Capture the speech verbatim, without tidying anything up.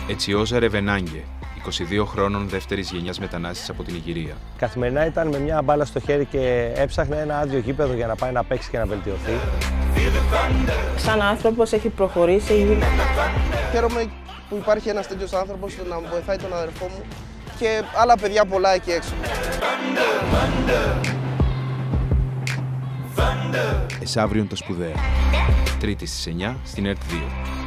Ετσιόζα Ρεβενάγκε, είκοσι δύο χρόνων, δεύτερης γενιάς μετανάστης από την Ιγυρία. Καθημερινά ήταν με μια μπάλα στο χέρι και έψαχνε ένα άδειο γήπεδο για να πάει να παίξει και να βελτιωθεί. Σαν άνθρωπος έχει προχωρήσει. Χαίρομαι που υπάρχει ένας τέτοιος άνθρωπος να μου βοηθάει τον αδερφό μου και άλλα παιδιά πολλά εκεί έξω. Εσαύριον τα σπουδαία. Τρίτη στις εννιά στην ΕΡΤ δύο.